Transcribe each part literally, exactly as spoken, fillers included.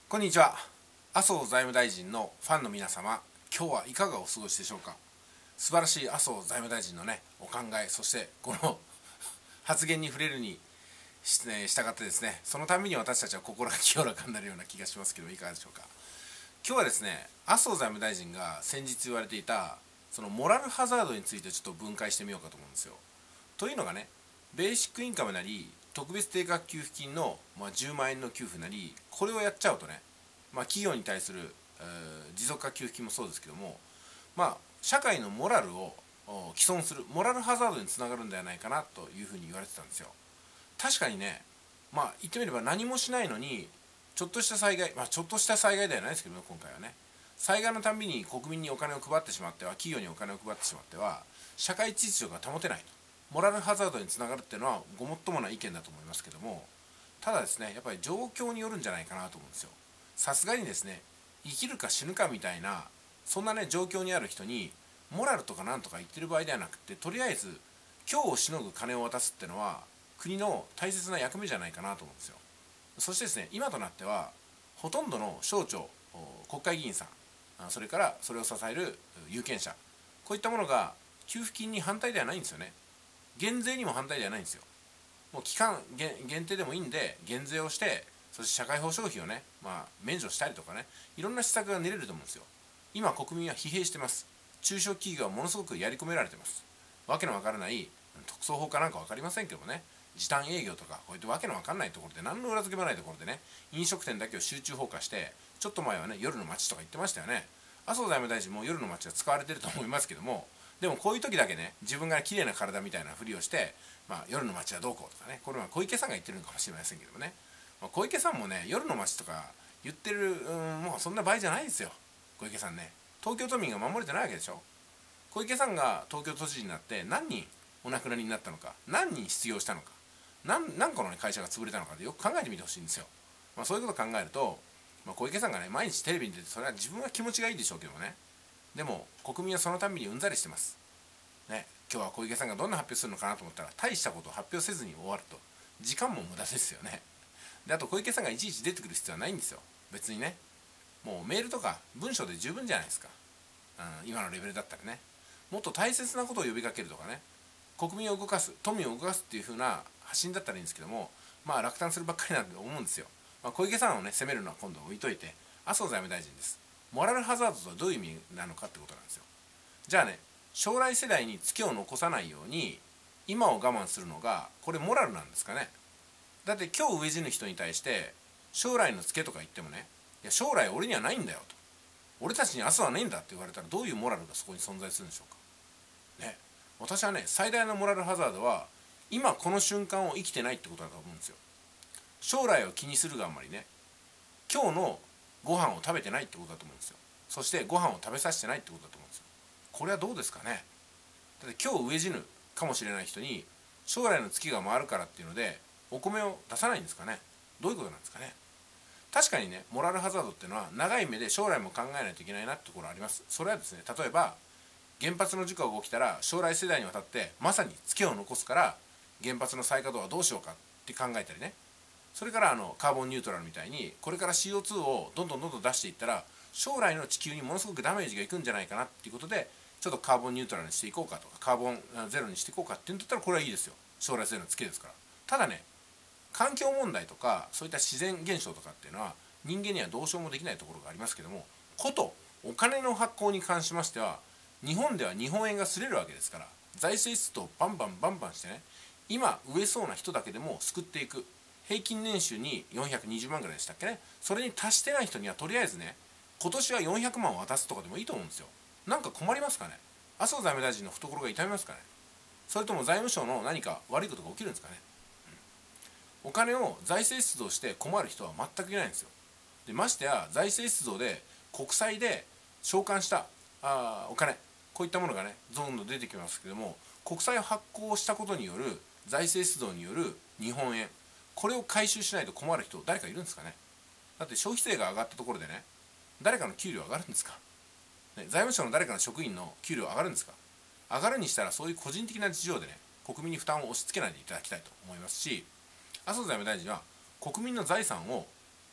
こんにちは。麻生財務大臣のファンの皆様、今日はいかがお過ごしでしょうか。素晴らしい麻生財務大臣のね、お考え、そしてこの発言に触れるにし、ね、従ってですね、そのために私たちは心が清らかになるような気がしますけど、いかがでしょうか。今日はですね、麻生財務大臣が先日言われていた、そのモラルハザードについてちょっと分解してみようかと思うんですよ。というのがね、ベーシックインカムなり、特別定額給付金の、まあ、じゅうまんえんの給付なり、これをやっちゃうとね、まあ、企業に対する、えー、持続化給付金もそうですけども、まあ、社会のモラルを毀損する、モラルハザードにつながるんではないかなというふうに言われてたんですよ。確かにね、まあ言ってみれば何もしないのに、ちょっとした災害、まあちょっとした災害ではないですけどね、今回はね、災害のたびに国民にお金を配ってしまっては、企業にお金を配ってしまっては、社会秩序が保てないと、モラルハザードにつながるっていうのはごもっともな意見だと思いますけども、ただですね、やっぱり状況によるんじゃないかなと思うんですよ。さすがにですね、生きるか死ぬかみたいな、そんなね状況にある人にモラルとかなんとか言ってる場合ではなくて、とりあえず今日をしのぐ金を渡すっていうのは国の大切な役目じゃないかなと思うんですよ。そしてですね、今となってはほとんどの省庁、国会議員さん、それからそれを支える有権者、こういったものが給付金に反対ではないんですよね。減税にも反対ではないんですよ。もう期間限定でもいいんで減税をして、そして社会保障費をね、まあ、免除したりとかね、いろんな施策が練れると思うんですよ。今国民は疲弊してます。中小企業はものすごくやり込められてます。わけのわからない特措法かなんか分かりませんけどもね、時短営業とかこういったわけのわかんないところで、何の裏付けもないところでね、飲食店だけを集中放火して、ちょっと前はね夜の街とか言ってましたよね。麻生財務大臣も夜の街は使われてると思いますけども、でもこういう時だけね、自分が綺麗な体みたいなふりをして、まあ、夜の街はどうこうとかね、これは小池さんが言ってるのかもしれませんけどもね、まあ、小池さんもね夜の街とか言ってる、うん、もうそんな場合じゃないですよ。小池さんね、東京都民が守れてないわけでしょ。小池さんが東京都知事になって何人お亡くなりになったのか、何人失業したのか、何, 何個の、ね、会社が潰れたのかでよく考えてみてほしいんですよ。まあ、そういうことを考えると、まあ、小池さんがね毎日テレビに出て、それは自分は気持ちがいいでしょうけどもね、でも国民はそのたびにうんざりしてますね。今日は小池さんがどんな発表するのかなと思ったら、大したことを発表せずに終わると時間も無駄ですよね。であと小池さんがいちいち出てくる必要はないんですよ、別にね。もうメールとか文章で十分じゃないですか、うん、今のレベルだったらね。もっと大切なことを呼びかけるとかね、国民を動かす、都民を動かすっていう風な発信だったらいいんですけども、まあ落胆するばっかりなんて思うんですよ。まあ、小池さんをね責めるのは今度置いといて、麻生財務大臣です。モラルハザードとはどういう意味なのかってことなんですよ。じゃあね、将来世代にツケを残さないように今を我慢するのがこれモラルなんですかね。だって今日飢え死ぬ人に対して将来のツケとか言ってもね、いや将来俺にはないんだよと、俺たちに明日はないんだって言われたら、どういうモラルがそこに存在するんでしょうかね。私はね、最大のモラルハザードは今この瞬間を生きてないってことだと思うんですよ。将来を気にするがあんまりね、今日のご飯を食べてないってことだと思うんですよ。そしてご飯を食べさせてないってことだと思うんですよ。これはどうですかね。だって今日飢え死ぬかもしれない人に将来の月が回るからっていうのでお米を出さないんですかね。どういうことなんですかね。確かにね、モラルハザードっていうのは長い目で将来も考えないといけないなってところあります。それはですね、例えば原発の事故が起きたら将来世代にわたってまさにツケを残すから、原発の再稼働はどうしようかって考えたりね、それからあのカーボンニュートラルみたいにこれから シーオーツー をどんどんどんどん出していったら将来の地球にものすごくダメージがいくんじゃないかなっていうことで、ちょっとカーボンニュートラルにしていこうかとか、カーボンゼロにしていこうかっていうんだったらこれはいいですよ、将来性のツケですから。ただね、環境問題とかそういった自然現象とかっていうのは人間にはどうしようもできないところがありますけども、ことお金の発行に関しましては日本では日本円が擦れるわけですから、財政出動をバンバンバンバンしてね、今飢えそうな人だけでも救っていく。平均年収によんひゃくにじゅうまんぐらいでしたっけね、それに達してない人にはとりあえずね、今年はよんひゃくまんを渡すとかでもいいと思うんですよ。なんか困りますかね。麻生財務大臣の懐が痛みますかね。それとも財務省の何か悪いことが起きるんですかね。うん、お金を財政出動して困る人は全くいないんですよ。でましてや財政出動で国債で償還したあお金、こういったものがねどんどん出てきますけども、国債を発行したことによる財政出動による日本円、これを回収しないと困る人誰かいるんですかね。だって消費税が上がったところでね、誰かの給料上がるんですか、ね、財務省の誰かの職員の給料上がるんですか。上がるにしたらそういう個人的な事情でね、国民に負担を押し付けないでいただきたいと思いますし、麻生財務大臣は国民の財産を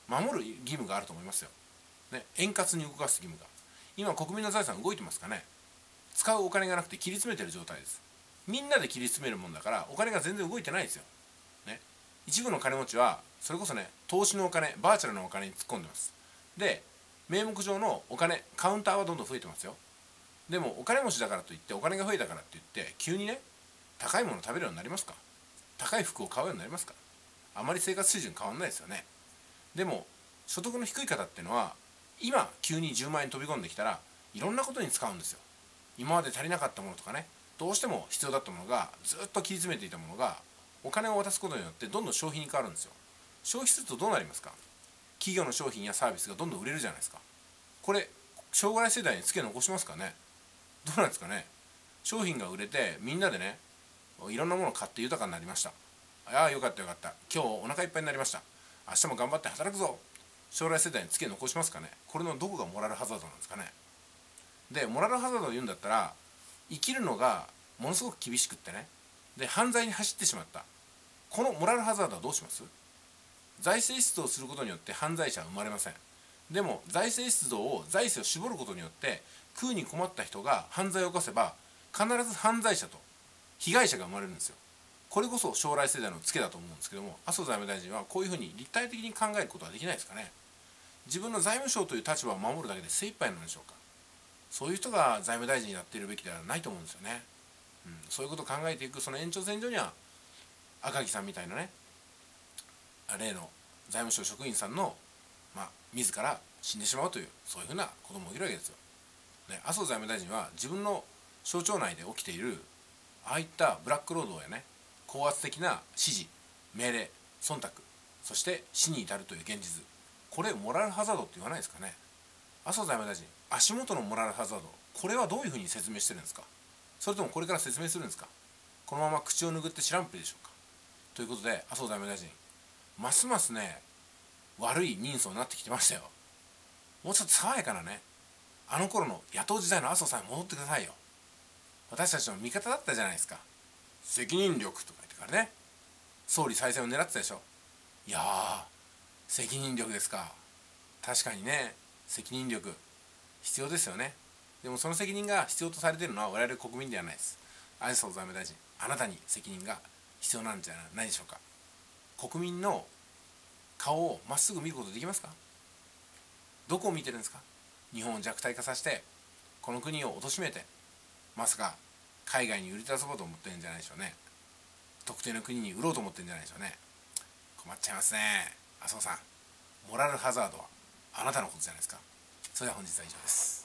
守る義務があると思いますよ、ね、円滑に動かす義務が。今国民の財産動いてますかね。使うお金がなくて切り詰めてる状態です。みんなで切り詰めるもんだからお金が全然動いてないですよ、ね、一部の金持ちはそれこそね、投資のお金、バーチャルのお金に突っ込んでます。で、名目上のお金、カウンターはどんどん増えてますよ。でもお金持ちだからといって、お金が増えたからって言って急にね、高いものを食べるようになりますか。高い服を買うようになりますか。あまり生活水準変わんないですよね。でも所得の低い方っていうのは、今急にじゅうまんえん飛び込んできたらいろんなことに使うんですよ。今まで足りなかったものとかね、どうしても必要だったものが、ずっと切り詰めていたものがお金を渡すことによってどんどん消費に変わるんですよ。消費するとどうなりますか。企業の商品やサービスがどんどん売れるじゃないですか。これ将来世代につけ残しますかね。どうなんですかね。商品が売れてみんなでね、いろんなものを買って豊かになりました。ああよかったよかった、今日お腹いっぱいになりました、明日も頑張って働くぞ、将来世代につけ残しますかね。これのどこがモラルハザードなんですかね。でモラルハザードを言うんだったら、生きるのがものすごく厳しくってね、で犯罪に走ってしまった、このモラルハザードはどうします。財政出動することによって犯罪者は生まれません。でも財政出動を、財政を絞ることによって食うに困った人が犯罪を犯せば、必ず犯罪者と被害者が生まれるんですよ。これこそ将来世代のツケだと思うんですけども、麻生財務大臣はこういうふうに立体的に考えることはできないですかね。自分の財務省という立場を守るだけで精一杯なんでしょうか。そういう人が財務大臣になっているべきではないと思うんですよね。うん、そういうことを考えていくその延長線上には、赤木さんみたいなね、例の財務省職員さんの、まあ、自ら死んでしまうという、そういうふうな子供もいるわけですよ。ね、麻生財務大臣は自分の省庁内で起きているああいったブラック労働やね、高圧的な指示、命令、忖度、そして死に至るという現実、これモラルハザードって言わないですかね。麻生財務大臣、足元のモラルハザード、これはどういうふうに説明してるんですか。それともこれから説明するんですか。このまま口を拭って知らんぷりでしょうか。ということで麻生財務大臣、ますますね、悪い人相になってきてましたよ。もうちょっと爽やかなね、あの頃の野党時代の麻生さんに戻ってくださいよ。私たちの味方だったじゃないですか。責任力とか言ってからね、総理再選を狙ってたでしょ。いやー、責任力ですか。確かにね、責任力必要ですよね。でもその責任が必要とされているのは我々国民ではないです。麻生財務大臣、あなたに責任が必要なんじゃないでしょうか。国民の顔をまっすぐ見ることできますか。どこを見てるんですか。日本を弱体化させて、この国を貶めて、まさか海外に売り出そうと思ってるんじゃないでしょうね。特定の国に売ろうと思ってるんじゃないでしょうね。困っちゃいますね。麻生さん、モラルハザードはあなたのことじゃないですか。それでは本日は以上です。